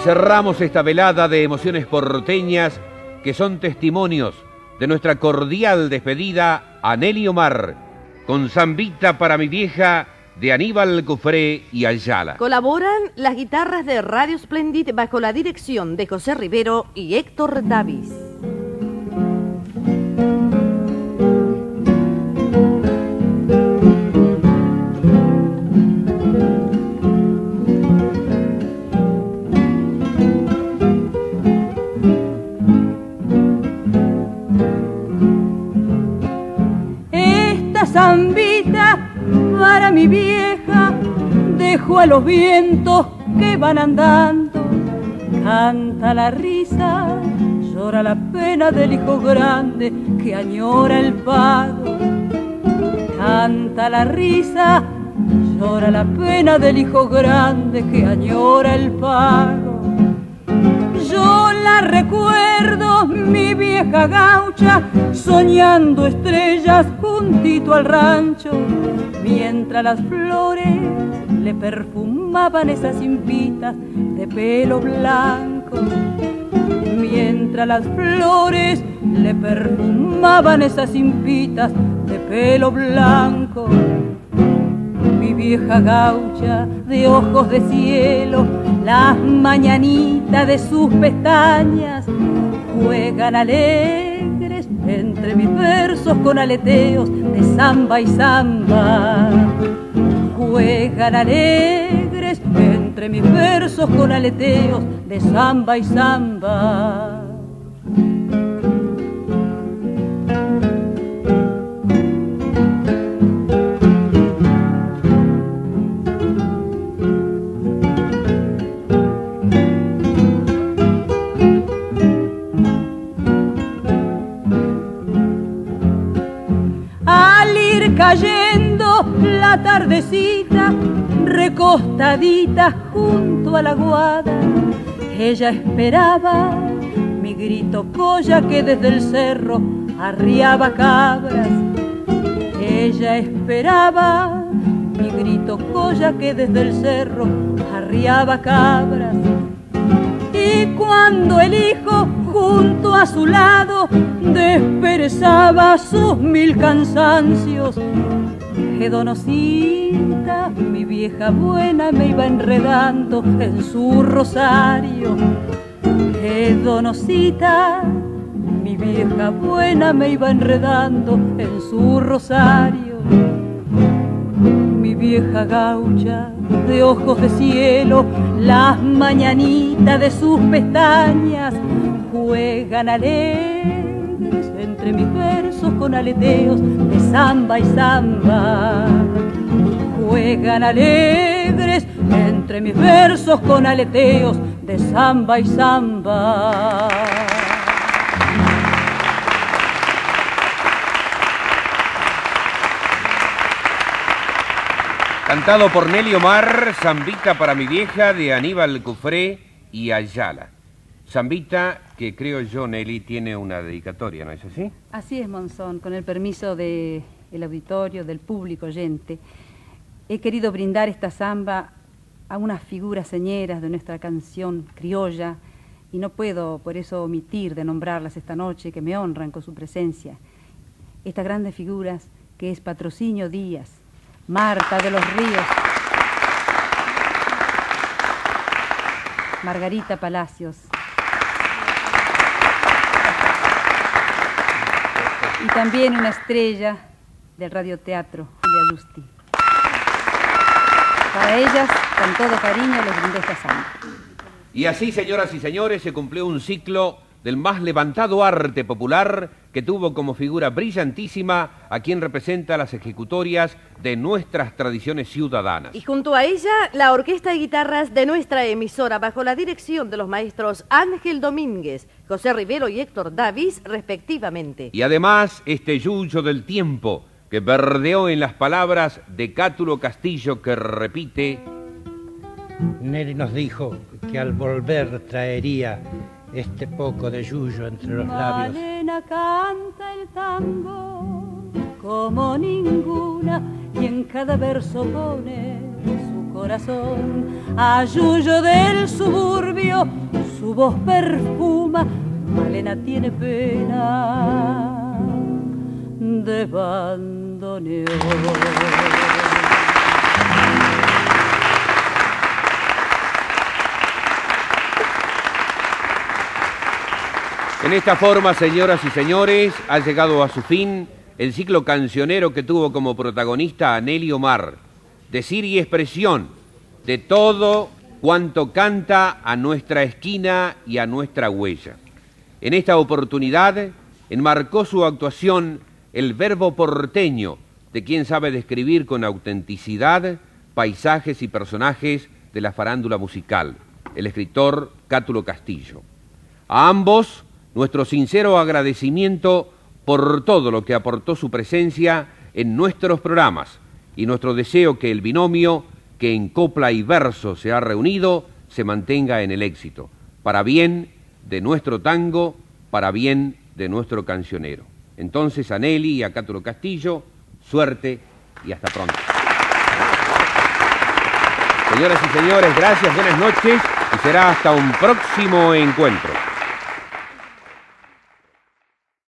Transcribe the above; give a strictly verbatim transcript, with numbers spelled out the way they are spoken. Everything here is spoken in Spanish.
cerramos esta velada de emociones porteñas que son testimonios de nuestra cordial despedida a Nelly Omar, con Zambita para mi vieja de Aníbal Cufré y Ayala. Colaboran las guitarras de Radio Splendid bajo la dirección de José Rivero y Héctor Davis. Zambita para mi vieja, dejo a los vientos que van andando. Canta la risa, llora la pena del hijo grande que añora el pago. Canta la risa, llora la pena del hijo grande que añora el pago. Yo la recuerdo, mi vieja gaucha, soñando estrellas juntito al rancho, mientras las flores le perfumaban esas impitas de pelo blanco. Mientras las flores le perfumaban esas impitas de pelo blanco. Mi vieja gaucha de ojos de cielo, las mañanitas de sus pestañas juegan alegres entre mis versos con aleteos de samba y samba. Juegan alegres entre mis versos con aleteos de samba y samba. Cayendo la tardecita, recostadita junto a la guada, ella esperaba mi grito colla que desde el cerro arriaba cabras. Ella esperaba mi grito colla que desde el cerro arriaba cabras. Y cuando el hijo junto a su lado desperezaba sus mil cansancios, que donosita, mi vieja buena, me iba enredando en su rosario. Que donosita, mi vieja buena, me iba enredando en su rosario. Mi vieja gaucha de ojos de cielo, las mañanitas de sus pestañas juegan alegres entre mis versos con aleteos de samba y samba. Juegan alegres entre mis versos con aleteos de samba y samba. Cantado por Nelly Omar, Zambita para mi vieja de Aníbal Cufré y Ayala. Zambita, que creo yo, Nelly, tiene una dedicatoria, ¿no es así? Así es, Monzón, con el permiso del auditorio, del público oyente. He querido brindar esta samba a unas figuras señeras de nuestra canción criolla y no puedo por eso omitir de nombrarlas esta noche, que me honran con su presencia. Estas grandes figuras que es Patrocinio Díaz, Marta de los Ríos, Margarita Palacios y también una estrella del radioteatro, Julia Justi. Para ellas, con todo cariño, les brindé esta samba. Y así, señoras y señores, se cumplió un ciclo del más levantado arte popular que tuvo como figura brillantísima a quien representa las ejecutorias de nuestras tradiciones ciudadanas. Y junto a ella, la orquesta de guitarras de nuestra emisora, bajo la dirección de los maestros Ángel Domínguez, José Rivero y Héctor Davis, respectivamente. Y además, este yuyo del tiempo que verdeó en las palabras de Cátulo Castillo, que repite: Nelly nos dijo que al volver traería este poco de yuyo entre los labios. Malena canta el tango como ninguna y en cada verso pone su corazón. corazón. A Yuyo del suburbio su voz perfuma, Malena tiene pena de bandoneón. En esta forma, señoras y señores, ha llegado a su fin el ciclo cancionero que tuvo como protagonista a Nelly Omar, decir y expresión de todo cuanto canta a nuestra esquina y a nuestra huella. En esta oportunidad enmarcó su actuación el verbo porteño, de quien sabe describir con autenticidad paisajes y personajes de la farándula musical, el escritor Cátulo Castillo. A ambos, nuestro sincero agradecimiento por todo lo que aportó su presencia en nuestros programas y nuestro deseo que el binomio que en copla y verso se ha reunido se mantenga en el éxito, para bien de nuestro tango, para bien de nuestro cancionero. Entonces, a Nelly y a Cátulo Castillo, suerte y hasta pronto. Señoras y señores, gracias, buenas noches y será hasta un próximo encuentro.